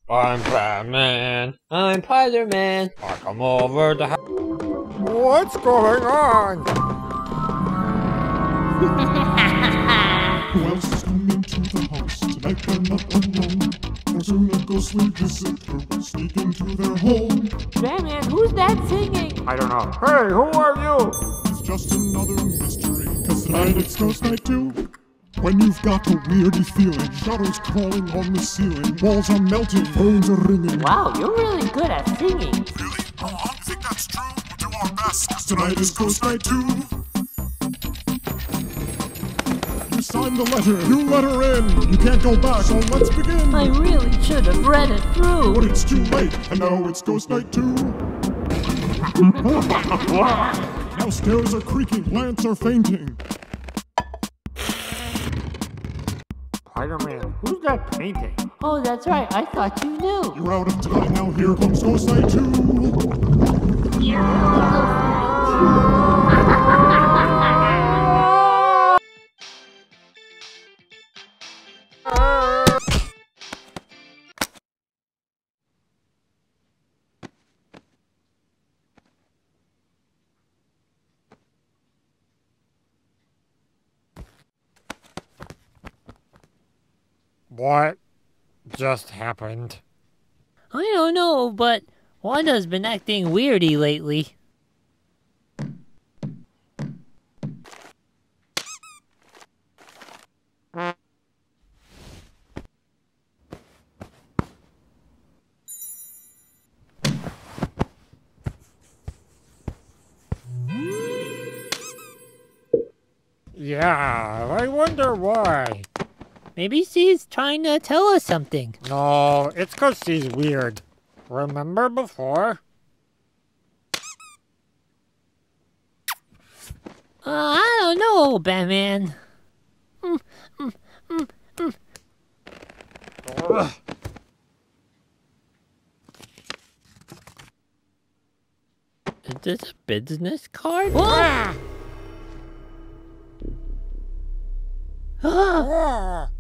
I'm Batman. I'm Piderman. I come over to What's going on? Who else is coming to the house? Tonight they're not alone. For soon a ghostly visitor will sneak into their home. Batman, who's that singing? I don't know. Hey, who are you? It's just another mystery, 'cause tonight it's ghost night too. When you've got a weirdy feeling, shadows crawling on the ceiling, walls are melting, phones are ringing. Wow, you're really good at singing. Really? Oh, I think that's true. We'll do our best, 'cause tonight is ghost night too. You signed the letter, you let her in. You can't go back, so let's begin. I really should have read it through. But it's too late, and now it's ghost night too. Now stairs are creaking, lamps are fainting. Spider-Man, who's that painting? Oh, that's right, I thought you knew. You're out of time, now here comes ghost night too. What just happened? I don't know, but Wanda's been acting weirdy lately. Yeah, I wonder why. Maybe she's trying to tell us something. No, it's 'cause she's weird. Remember before? I don't know, Batman. Ugh. Is this a business card? Ah! Ah! Ah!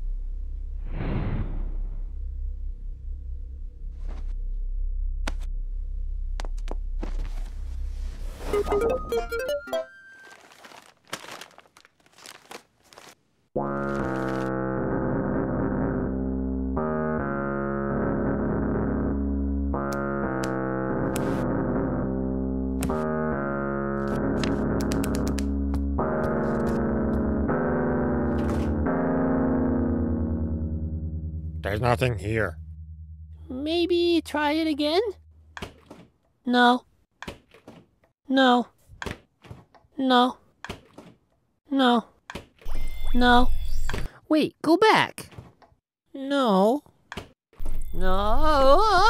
There's nothing here. Maybe try it again? No. No. No. No. No. Wait, go back. No. No.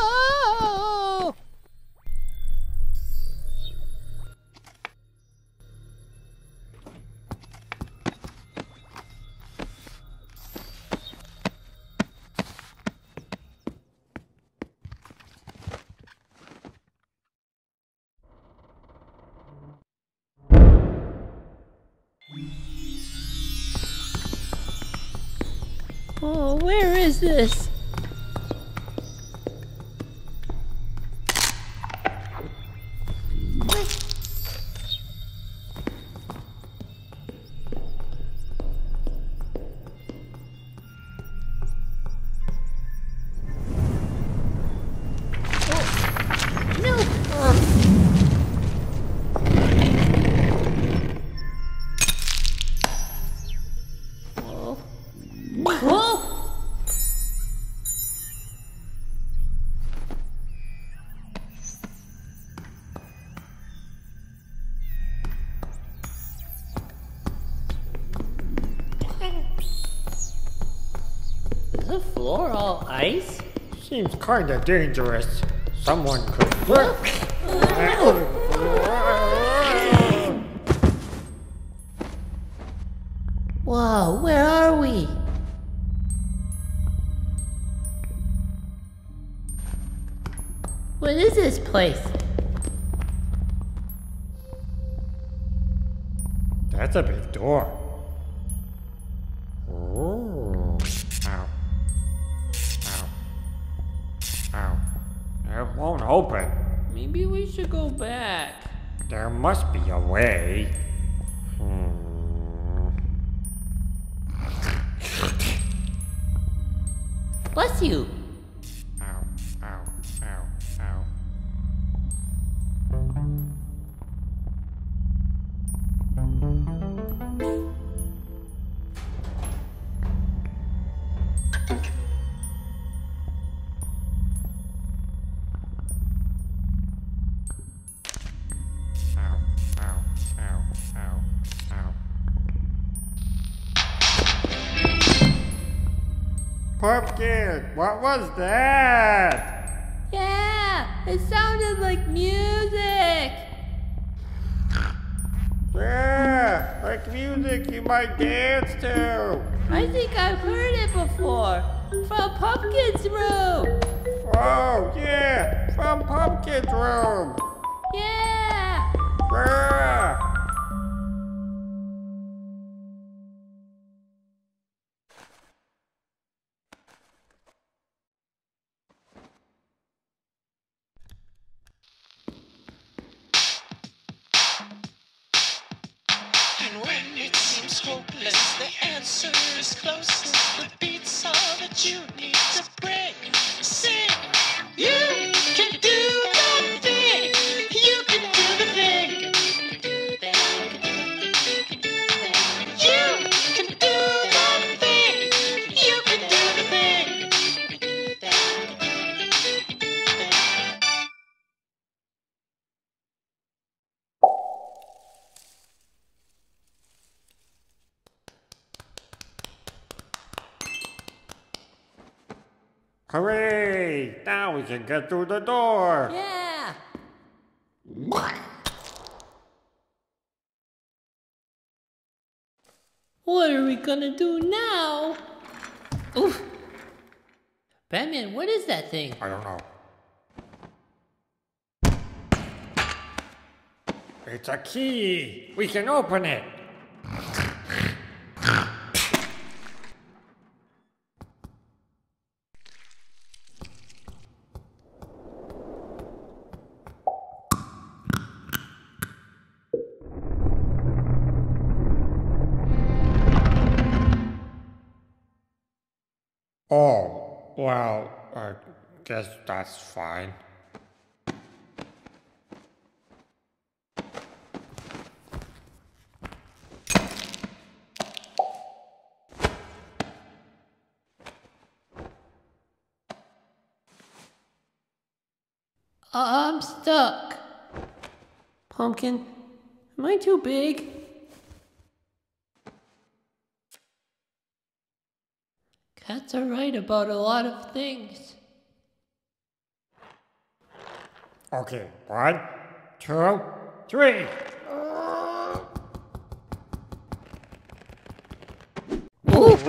Oh, where is this? Is the floor all ice? Seems kinda dangerous. Someone could Whoa, where are we? What is this place? That's a big door. Oh. Ow. Ow. won't open. Maybe we should go back. There must be a way. Bless you. Ow, ow, ow, ow. Pumpkin, what was that? Yeah, it sounded like music. Yeah, like music you might dance to. I think I've heard it before. From Pumpkin's room. Oh, yeah, from Pumpkin's room. Yeah. Yeah. And when it seems hopeless, the answer is closest. The beats all that you need to break. Sing. You can do the thing. You can do the thing. You can do the thing. You can do the thing. Hooray! Now we can get through the door. Yeah. What are we gonna do now? Oof. Batman, what is that thing? I don't know. It's a key. We can open it. Oh, well, I guess that's fine. I'm stuck. Pumpkin, am I too big? Cats are right about a lot of things. Okay, 1, 2, 3. Oof!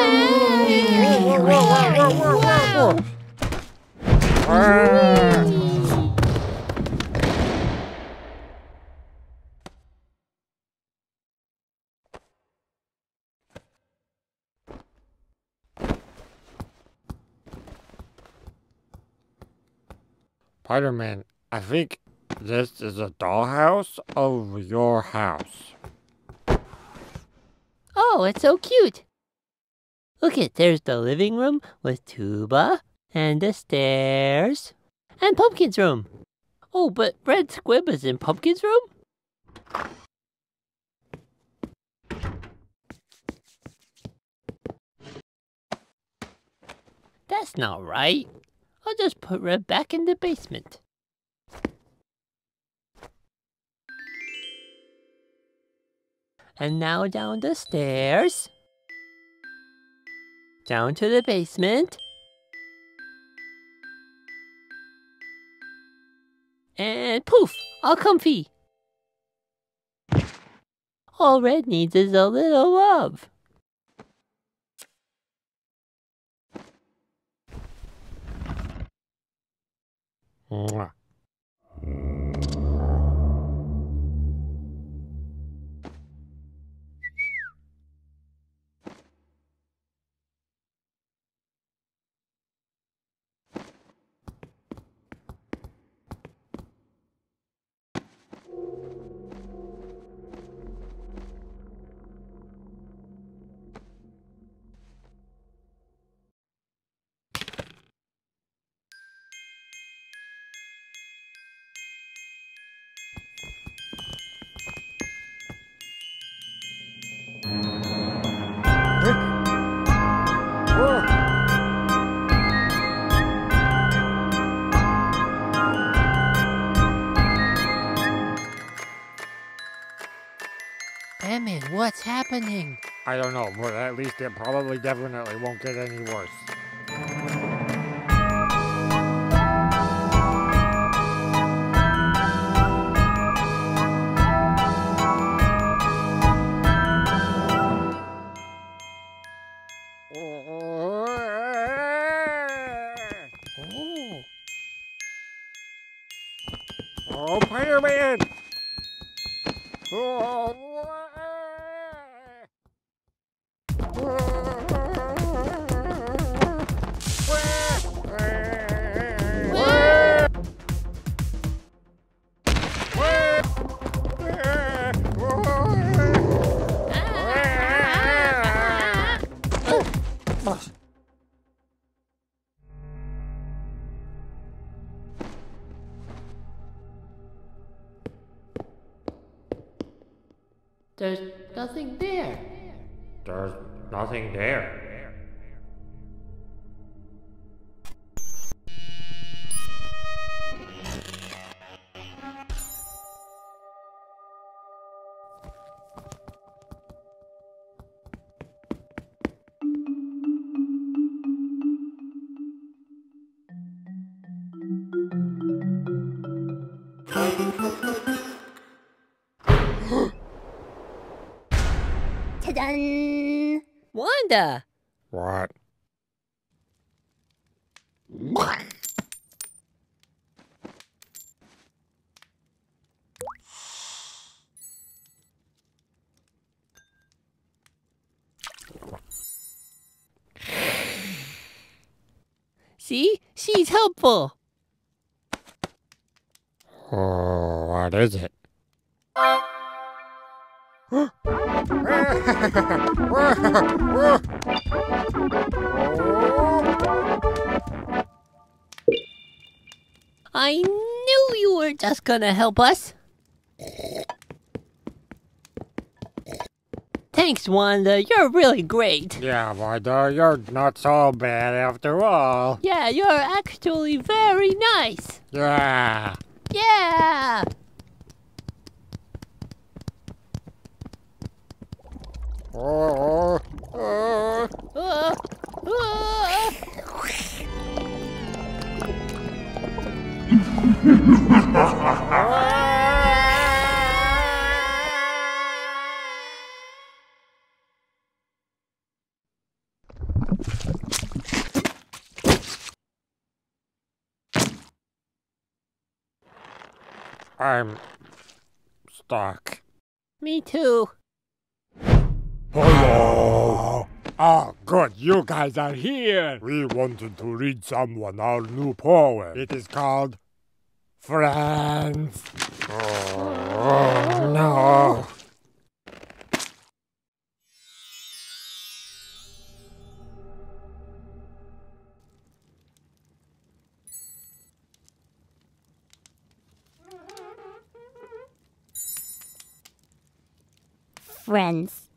Spider-Man, I think this is a dollhouse of your house. Oh, it's so cute. Look it, there's the living room with Tuba, and the stairs, and Pumpkin's room. Oh, but Red Squib is in Pumpkin's room? That's not right. I'll just put Red back in the basement. And now down the stairs. Down to the basement. And poof! All comfy. All Red needs is a little love. Mwah. What's happening? I don't know, but at least it probably definitely won't get any worse. Oh, Piderman! There's nothing there. There's nothing there. Ta-da! Wanda! What? See? She's helpful. Oh, what is it? I knew you were just gonna help us. Thanks, Wanda. You're really great. Yeah, Wanda, you're not so bad after all. Yeah, you're actually very nice. Yeah. Yeah! Oh, Uh, uh. I'm stuck. Me too. Hello. Oh, good, you guys are here. We wanted to read someone our new poem. It is called Friends. Oh, no. Friends.